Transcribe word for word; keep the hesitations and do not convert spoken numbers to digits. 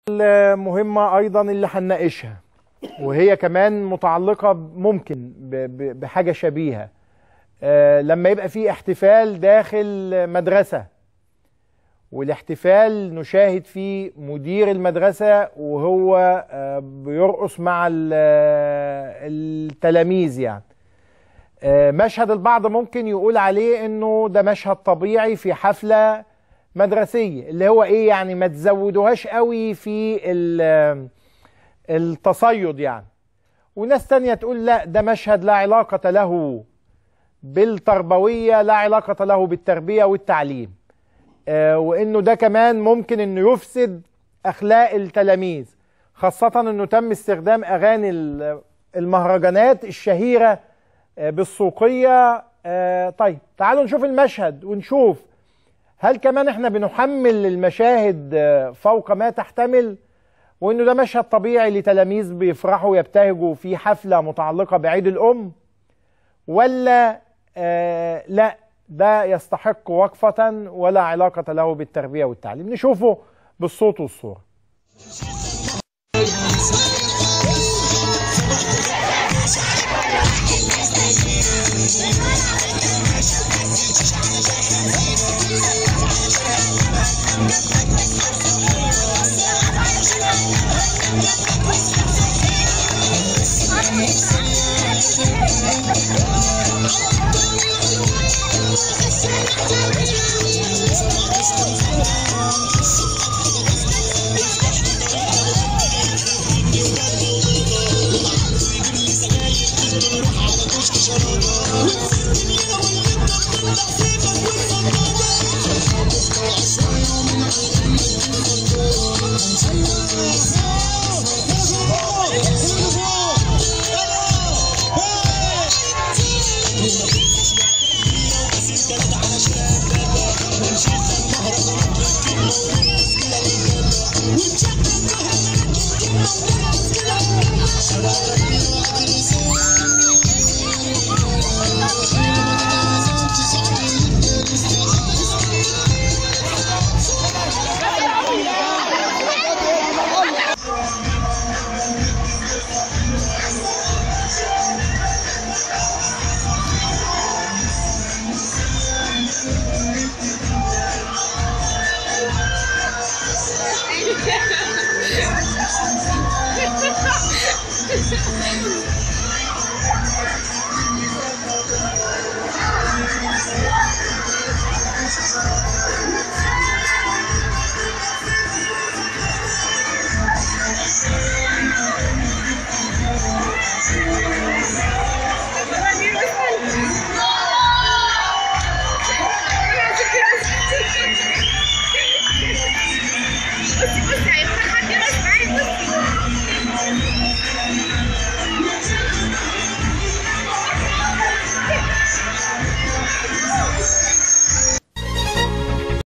المهمة أيضا اللي هنناقشها وهي كمان متعلقة ممكن بحاجة شبيهة. أه لما يبقى في احتفال داخل مدرسة، والاحتفال نشاهد فيه مدير المدرسة وهو أه بيرقص مع التلاميذ، يعني أه مشهد البعض ممكن يقول عليه انه ده مشهد طبيعي في حفلة مدرسية، اللي هو ايه يعني ما تزودوهاش قوي في التصيد يعني. وناس تانية تقول لا، ده مشهد لا علاقة له بالتربوية، لا علاقة له بالتربية والتعليم، آه وانه ده كمان ممكن انه يفسد اخلاق التلاميذ، خاصة انه تم استخدام اغاني المهرجانات الشهيرة آه بالسوقية. آه طيب تعالوا نشوف المشهد ونشوف هل كمان احنا بنحمل المشاهد فوق ما تحتمل، وانه ده مشهد طبيعي لتلاميذ بيفرحوا ويبتهجوا في حفلة متعلقة بعيد الام، ولا آه لا ده يستحق وقفة ولا علاقة له بالتربية والتعليم. نشوفه بالصوت والصورة. Ha ha ha!